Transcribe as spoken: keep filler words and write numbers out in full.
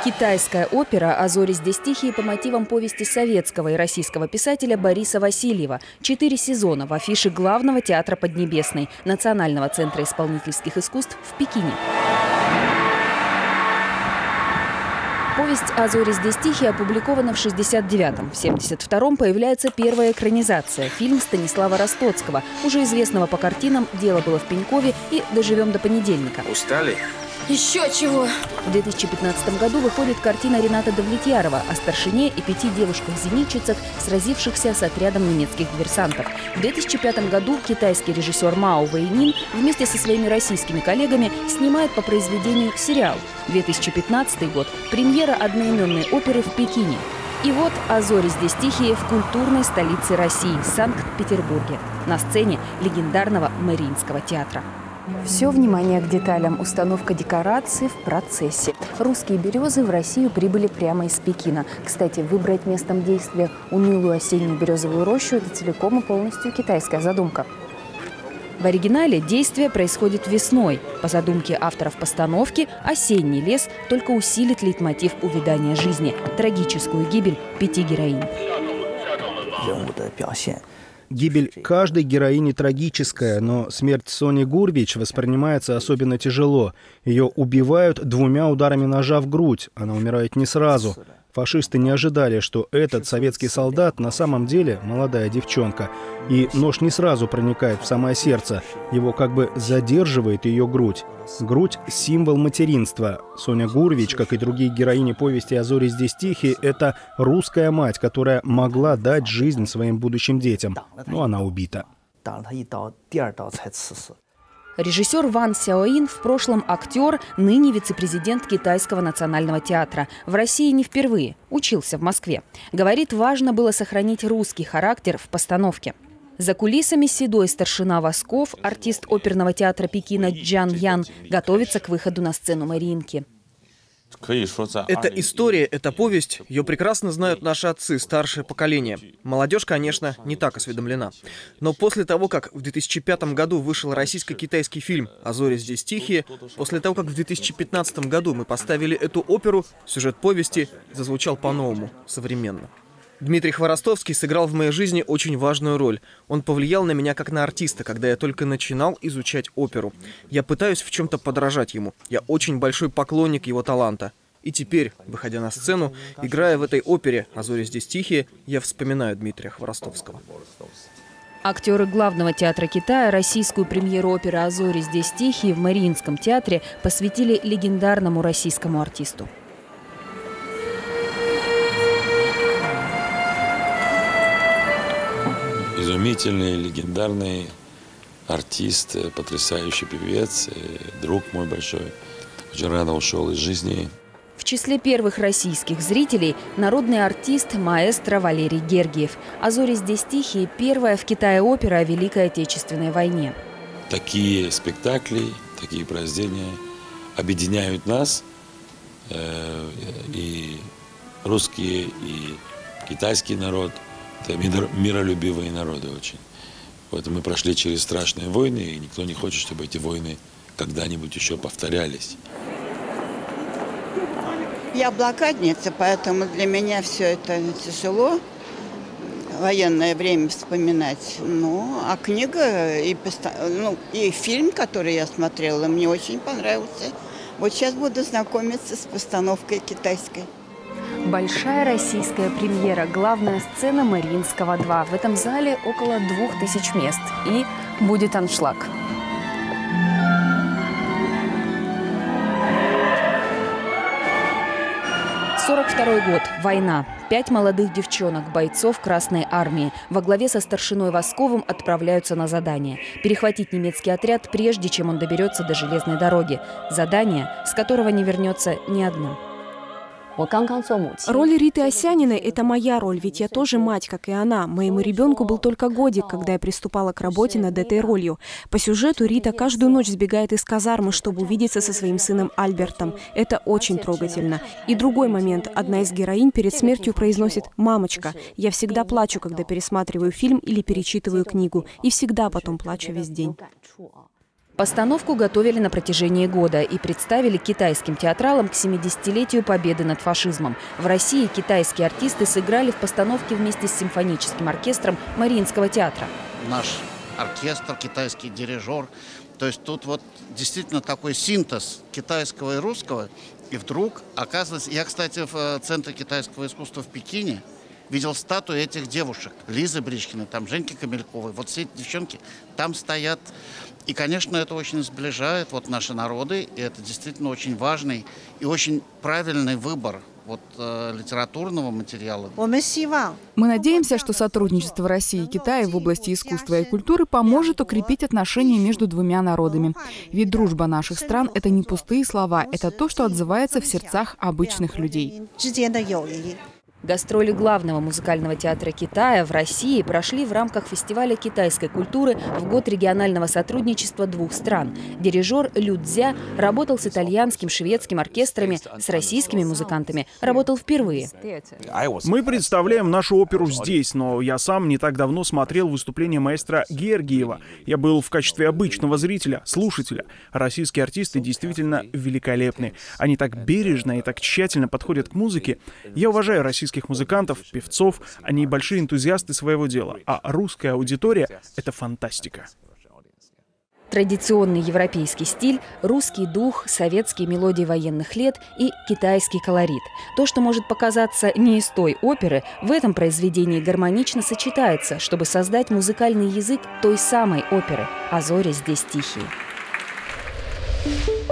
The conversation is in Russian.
Китайская опера «А зори здесь тихие» по мотивам повести советского и российского писателя Бориса Васильева. Четыре сезона в афише Главного театра Поднебесной, Национального центра исполнительских искусств в Пекине. Повесть «А зори здесь тихие» опубликована в шестьдесят девятом. В семьдесят втором появляется первая экранизация – фильм Станислава Ростоцкого, уже известного по картинам «Дело было в Пенькове» и «Доживем до понедельника». Устали? Еще чего? В две тысячи пятнадцатом году выходит картина Рената Давлетьярова о старшине и пяти девушках-зенитчицах, сразившихся с отрядом немецких диверсантов. В две тысячи пятом году китайский режиссер Мао Вэйнин вместе со своими российскими коллегами снимает по произведению сериал. две тысячи пятнадцатый год – премьера одноименной оперы в Пекине. И вот «А зори здесь тихие» в культурной столице России – Санкт-Петербурге, на сцене легендарного Мариинского театра. Все внимание к деталям. Установка декораций в процессе. Русские березы в Россию прибыли прямо из Пекина. Кстати, выбрать местом действия унылую осеннюю березовую рощу – это целиком и полностью китайская задумка. В оригинале действие происходит весной. По задумке авторов постановки, осенний лес только усилит лейтмотив увядания жизни – трагическую гибель пяти героинь. Гибель каждой героини трагическая, но смерть Сони Гурвич воспринимается особенно тяжело. Ее убивают двумя ударами ножа в грудь. Она умирает не сразу. Фашисты не ожидали, что этот советский солдат на самом деле молодая девчонка. И нож не сразу проникает в самое сердце. Его как бы задерживает ее грудь. Грудь – символ материнства. Соня Гурвич, как и другие героини повести «А зори здесь тихие», это русская мать, которая могла дать жизнь своим будущим детям. Но она убита. Режиссер Ван Сяоин в прошлом актер, ныне вице-президент Китайского национального театра. В России не впервые. Учился в Москве. Говорит, важно было сохранить русский характер в постановке. За кулисами седой старшина Восков, артист оперного театра Пекина Джан Ян, готовится к выходу на сцену Мариинки. Это история, это повесть. Ее прекрасно знают наши отцы, старшее поколение. Молодежь, конечно, не так осведомлена. Но после того, как в две тысячи пятом году вышел российско-китайский фильм «А зори здесь тихие», после того, как в две тысячи пятнадцатом году мы поставили эту оперу, сюжет повести зазвучал по-новому, современно. Дмитрий Хворостовский сыграл в моей жизни очень важную роль. Он повлиял на меня как на артиста, когда я только начинал изучать оперу. Я пытаюсь в чем-то подражать ему. Я очень большой поклонник его таланта. И теперь, выходя на сцену, играя в этой опере «А зори здесь тихие», я вспоминаю Дмитрия Хворостовского. Актеры Главного театра Китая российскую премьеру оперы «А зори здесь тихие» в Мариинском театре посвятили легендарному российскому артисту. Изумительный, легендарный артист, потрясающий певец, друг мой большой. Очень рано ушел из жизни. В числе первых российских зрителей народный артист маэстро Валерий Гергиев. «А зори здесь тихие» – первая в Китае опера о Великой Отечественной войне. Такие спектакли, такие произведения объединяют нас, и русские, и китайский народ. Это миролюбивые народы очень. Вот мы прошли через страшные войны, и никто не хочет, чтобы эти войны когда-нибудь еще повторялись. Я блокадница, поэтому для меня все это тяжело. Военное время вспоминать. Ну, а книга и, ну, и фильм, который я смотрела, мне очень понравился. Вот сейчас буду знакомиться с постановкой китайской. Большая российская премьера, главная сцена Мариинского два. В этом зале около двух тысяч мест. И будет аншлаг. сорок второй год. Война. Пять молодых девчонок, бойцов Красной армии, во главе со старшиной Восковым отправляются на задание. Перехватить немецкий отряд, прежде чем он доберется до железной дороги. Задание, с которого не вернется ни одна. Роль Риты Осяниной – это моя роль, ведь я тоже мать, как и она. Моему ребенку был только годик, когда я приступала к работе над этой ролью. По сюжету Рита каждую ночь сбегает из казармы, чтобы увидеться со своим сыном Альбертом. Это очень трогательно. И другой момент. Одна из героинь перед смертью произносит «мамочка». Я всегда плачу, когда пересматриваю фильм или перечитываю книгу. И всегда потом плачу весь день. Постановку готовили на протяжении года и представили китайским театралам к семидесятилетию победы над фашизмом. В России китайские артисты сыграли в постановке вместе с симфоническим оркестром Мариинского театра. Наш оркестр, китайский дирижер. То есть тут вот действительно такой синтез китайского и русского. И вдруг оказывается... Я, кстати, в Центре китайского искусства в Пекине видел статуи этих девушек. Лизы Бричкиной, там Женьки Камельковой. Вот все эти девчонки там стоят. И, конечно, это очень сближает вот наши народы. И это действительно очень важный и очень правильный выбор вот, э, литературного материала. Мы надеемся, что сотрудничество России и Китая в области искусства и культуры поможет укрепить отношения между двумя народами. Ведь дружба наших стран – это не пустые слова, это то, что отзывается в сердцах обычных людей. Гастроли главного музыкального театра Китая в России прошли в рамках фестиваля китайской культуры в год регионального сотрудничества двух стран. Дирижер Лю Цзя работал с итальянским, шведским оркестрами, с российскими музыкантами работал впервые. Мы представляем нашу оперу здесь, но я сам не так давно смотрел выступление маэстро Георгиева. Я был в качестве обычного зрителя, слушателя. Российские артисты действительно великолепны. Они так бережно и так тщательно подходят к музыке. Я уважаю российских музыкантов, певцов, они большие энтузиасты своего дела, а русская аудитория — это фантастика. Традиционный европейский стиль, русский дух, советские мелодии военных лет и китайский колорит. То, что может показаться не из той оперы, в этом произведении гармонично сочетается, чтобы создать музыкальный язык той самой оперы. А зори здесь тихие.